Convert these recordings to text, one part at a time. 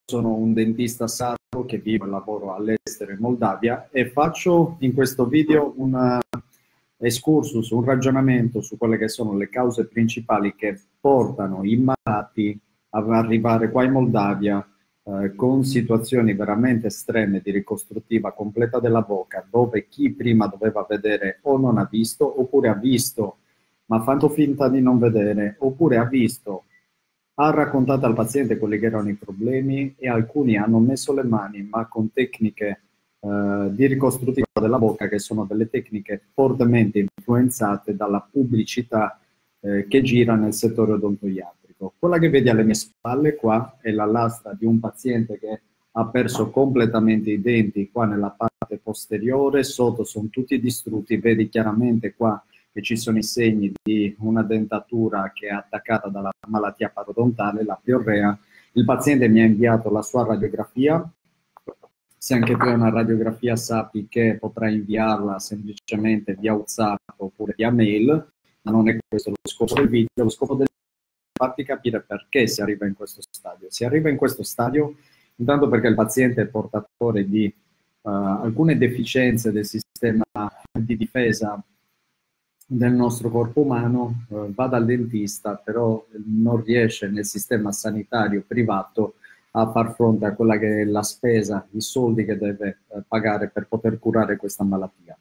sono un dentista sardo che vive e lavoro all'estero in Moldavia e faccio in questo video un excursus, un ragionamento su quelle che sono le cause principali che portano i malati ad arrivare qua in Moldavia con situazioni veramente estreme di ricostruttiva completa della bocca, dove chi prima doveva vedere o non ha visto, oppure ha visto ma ha fatto finta di non vedere, oppure ha visto, ha raccontato al paziente quelli che erano i problemi e alcuni hanno messo le mani, ma con tecniche di ricostruttiva della bocca che sono delle tecniche fortemente influenzate dalla pubblicità che gira nel settore odontoiatrico. Quella che vedi alle mie spalle qua è la lastra di un paziente che ha perso completamente i denti qua nella parte posteriore, sotto sono tutti distrutti, vedi chiaramente qua che ci sono i segni di una dentatura che è attaccata dalla malattia parodontale, la piorrea. Il paziente mi ha inviato la sua radiografia. Se anche tu hai una radiografia sappi che potrai inviarla semplicemente via WhatsApp oppure via mail, ma non è questo lo scopo del video. Lo scopo del video è farti capire perché si arriva in questo stadio. Si arriva in questo stadio intanto perché il paziente è portatore di alcune deficienze del sistema di difesa del nostro corpo umano, va dal dentista, però non riesce nel sistema sanitario privato a far fronte a quella che è la spesa, i soldi che deve pagare per poter curare questa malattia.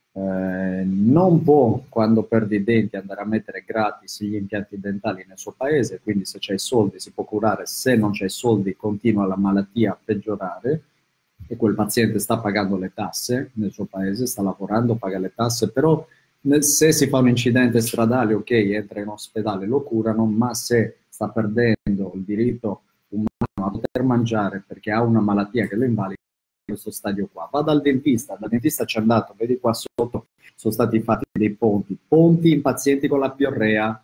Non può, quando perde i denti, andare a mettere gratis gli impianti dentali nel suo paese, quindi se c'è i soldi si può curare, se non c'è i soldi continua la malattia a peggiorare e quel paziente sta pagando le tasse nel suo paese, sta lavorando, paga le tasse, però se si fa un incidente stradale, ok, entra in ospedale, lo curano, ma se sta perdendo il diritto umano a poter mangiare perché ha una malattia che lo invalida, in questo stadio qua. Va dal dentista ci è andato, vedi qua sotto, sono stati fatti dei ponti in pazienti con la piorrea,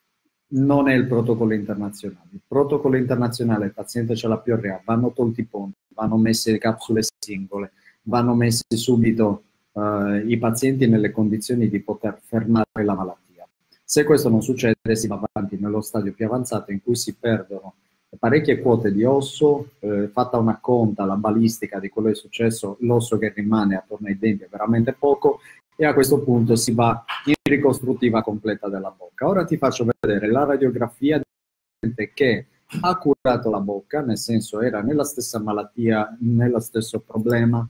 non è il protocollo internazionale. Il protocollo internazionale, il paziente c'ha la piorrea, vanno tolti i ponti, vanno messe le capsule singole, vanno messi subito i pazienti nelle condizioni di poter fermare la malattia. Se questo non succede si va avanti nello stadio più avanzato in cui si perdono parecchie quote di osso, fatta una conta, la balistica di quello che è successo, l'osso che rimane attorno ai denti è veramente poco e a questo punto si va in ricostruttiva completa della bocca. Ora ti faccio vedere la radiografia di un paziente che ha curato la bocca, nel senso era nella stessa malattia, nello stesso problema,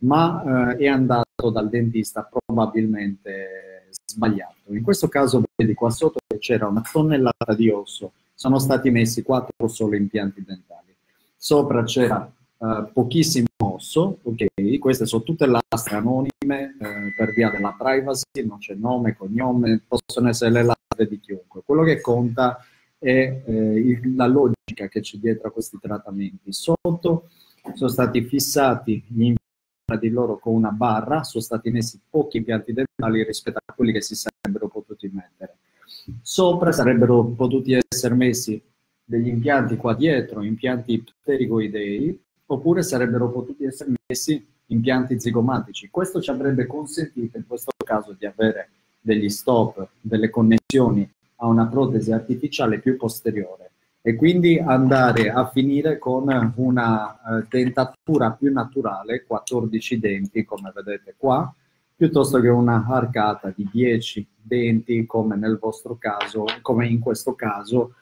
ma è andato dal dentista probabilmente sbagliato. In questo caso vedi qua sotto che c'era una tonnellata di osso, sono stati messi 4 solo impianti dentali. Sopra c'era pochissimo osso, ok, queste sono tutte lastre anonime per via della privacy, non c'è nome, cognome, possono essere le lastre di chiunque. Quello che conta è la logica che c'è dietro a questi trattamenti. Sotto sono stati fissati gli impianti tra di loro con una barra, sono stati messi pochi impianti dentali rispetto a quelli che si sarebbero potuti mettere. Sopra sarebbero potuti essere messi degli impianti qua dietro, impianti pterigoidei, oppure sarebbero potuti essere messi impianti zigomatici. Questo ci avrebbe consentito in questo caso di avere degli stop, delle connessioni a una protesi artificiale più posteriore e quindi andare a finire con una dentatura più naturale, 14 denti come vedete qua, piuttosto che una arcata di 10 denti come nel vostro caso, come in questo caso,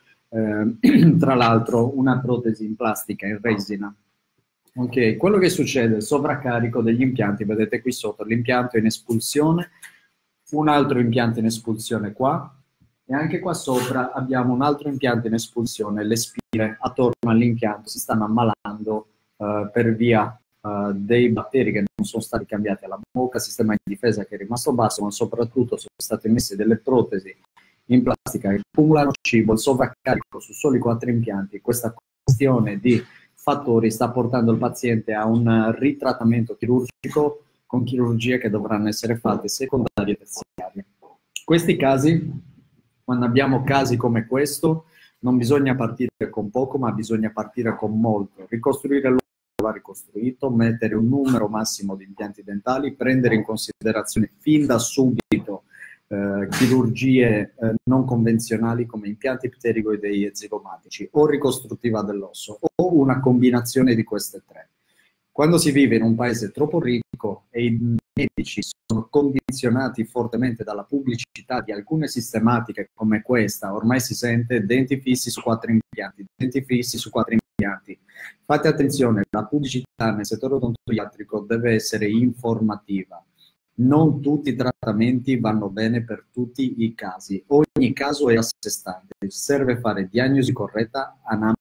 tra l'altro una protesi in plastica, in resina. Ok, quello che succede è il sovraccarico degli impianti, vedete qui sotto l'impianto in espulsione, un altro impianto in espulsione qua, e anche qua sopra abbiamo un altro impianto in espulsione, le spine attorno all'impianto si stanno ammalando per via dei batteri che non sono stati cambiati alla bocca, sistema di difesa che è rimasto basso, ma soprattutto sono state messe delle protesi in plastica che accumulano cibo, il sovraccarico su soli 4 impianti, questa questione di fattori sta portando il paziente a un ritrattamento chirurgico con chirurgie che dovranno essere fatte secondarie e terziarie. Questi casi, quando abbiamo casi come questo, non bisogna partire con poco, ma bisogna partire con molto. Ricostruire l'osso va ricostruito, mettere un numero massimo di impianti dentali, prendere in considerazione fin da subito chirurgie non convenzionali come impianti pterigoidei e zigomatici o ricostruttiva dell'osso o una combinazione di queste tre. Quando si vive in un paese troppo ricco e i medici sono condizionati fortemente dalla pubblicità di alcune sistematiche come questa, ormai si sente denti fissi su 4 impianti, denti fissi su 4 impianti. Fate attenzione, la pubblicità nel settore odontoiatrico deve essere informativa. Non tutti i trattamenti vanno bene per tutti i casi. Ogni caso è a sé stante. Serve fare diagnosi corretta,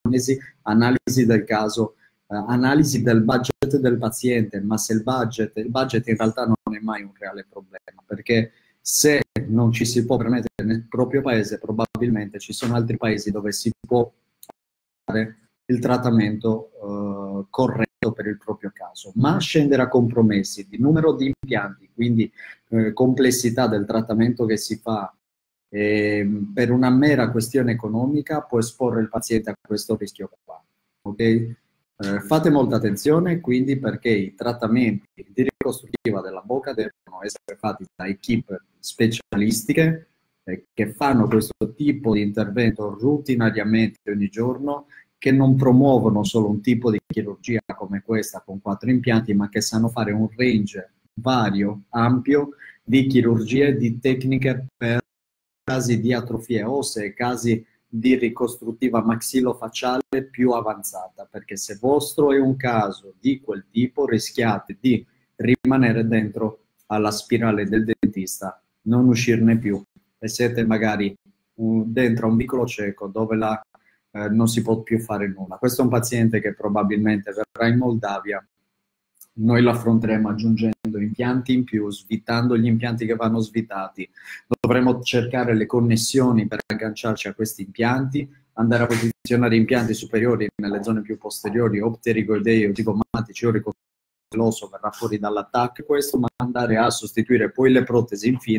analisi del caso, analisi del budget del paziente, ma se il budget in realtà non è mai un reale problema, perché se non ci si può permettere nel proprio paese, probabilmente ci sono altri paesi dove si può fare il trattamento corretto per il proprio caso, ma scendere a compromessi di numero di impianti, quindi complessità del trattamento che si fa per una mera questione economica può esporre il paziente a questo rischio qua, ok? Fate molta attenzione quindi perché i trattamenti di ricostruttiva della bocca devono essere fatti da equip specialistiche che fanno questo tipo di intervento rutinariamente ogni giorno, che non promuovono solo un tipo di chirurgia come questa con 4 impianti, ma che sanno fare un range vario, ampio di chirurgie, di tecniche per casi di atrofie ossee, casi di ricostruttiva maxillofacciale più avanzata, perché se vostro è un caso di quel tipo rischiate di rimanere dentro alla spirale del dentista, non uscirne più e siete magari dentro a un vicolo cieco dove non si può più fare nulla. Questo è un paziente che probabilmente verrà in Moldavia, noi l'affronteremo aggiungendo impianti in più, svitando gli impianti che vanno svitati. Dovremo cercare le connessioni per agganciarci a questi impianti, andare a posizionare impianti superiori nelle zone più posteriori, o pterigoidei o zigomatici o ricostruzione dell'osso, verrà fuori dall'attacco questo, ma andare a sostituire poi le protesi infine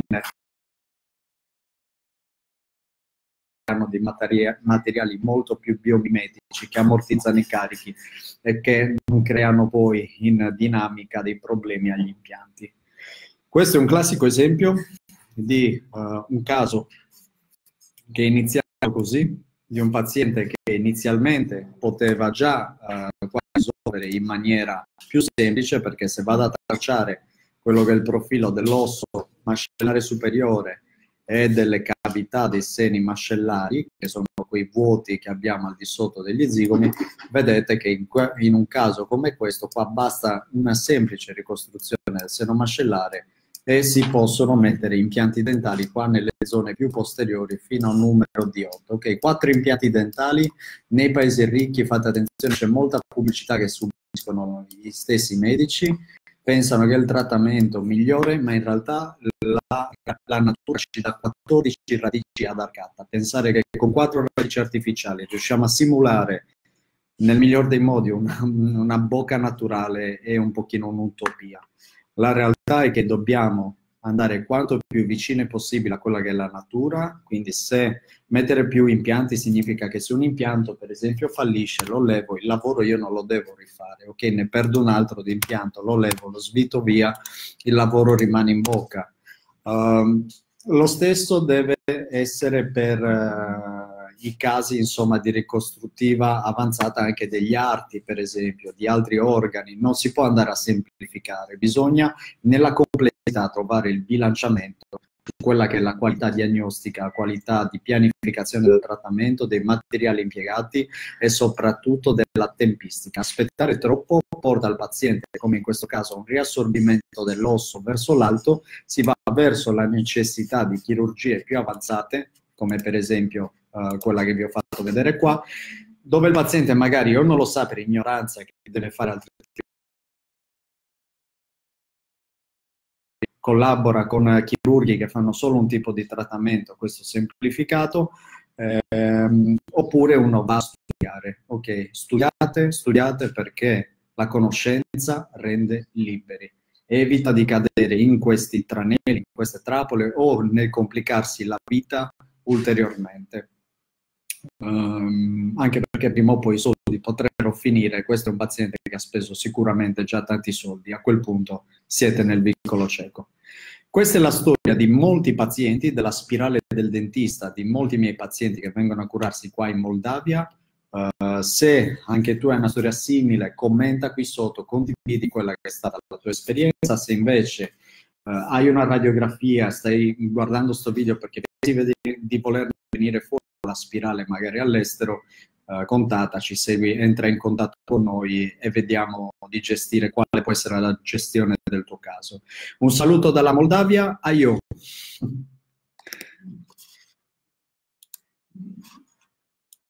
di materiali molto più biomimetici che ammortizzano i carichi e che non creano poi in dinamica dei problemi agli impianti. Questo è un classico esempio di un caso che è iniziato così, di un paziente che inizialmente poteva già risolvere in maniera più semplice, perché se vado a tracciare quello che è il profilo dell'osso mascellare superiore e delle cavità dei seni mascellari, che sono quei vuoti che abbiamo al di sotto degli zigomi, vedete che in un caso come questo qua basta una semplice ricostruzione del seno mascellare e si possono mettere impianti dentali qua nelle zone più posteriori fino a un numero di 8. Ok, 4 impianti dentali nei paesi ricchi, fate attenzione, c'è molta pubblicità che subiscono gli stessi medici, pensano che è il trattamento migliore, ma in realtà la natura ci dà 14 radici ad arcata. Pensare che con 4 radici artificiali riusciamo a simulare nel miglior dei modi una bocca naturale è un pochino un'utopia. La realtà è che dobbiamo andare quanto più vicine possibile a quella che è la natura, quindi se mettere più impianti significa che se un impianto per esempio fallisce, lo levo, il lavoro io non lo devo rifare, ok? Ne perdo un altro di impianto, lo levo, lo svito via, il lavoro rimane in bocca. Lo stesso deve essere per i casi insomma di ricostruttiva avanzata anche degli arti, per esempio, di altri organi. Non si può andare a semplificare, bisogna nella complessità trovare il bilanciamento su quella che è la qualità diagnostica, la qualità di pianificazione del trattamento, dei materiali impiegati e soprattutto della tempistica. Aspettare troppo porta al paziente, come in questo caso, a un riassorbimento dell'osso verso l'alto, si va verso la necessità di chirurgie più avanzate, come per esempio quella che vi ho fatto vedere qua, dove il paziente magari o non lo sa per ignoranza che deve fare altri collabora con chirurghi che fanno solo un tipo di trattamento, questo semplificato, oppure uno va a studiare. Ok, studiate perché la conoscenza rende liberi. Evita di cadere in questi tranelli, in queste trappole o nel complicarsi la vita ulteriormente. Anche perché prima o poi i soldi potrebbero finire. Questo è un paziente che ha speso sicuramente già tanti soldi, a quel punto siete nel vicolo cieco. Questa è la storia di molti pazienti, della spirale del dentista, di molti miei pazienti che vengono a curarsi qua in Moldavia. Se anche tu hai una storia simile, commenta qui sotto, condividi quella che è stata la tua esperienza. Se invece hai una radiografia, stai guardando questo video perché vedi di voler venire fuori dalla spirale magari all'estero, contattaci, entra in contatto con noi e vediamo di gestire quale può essere la gestione del tuo caso. Un saluto dalla Moldavia, aio!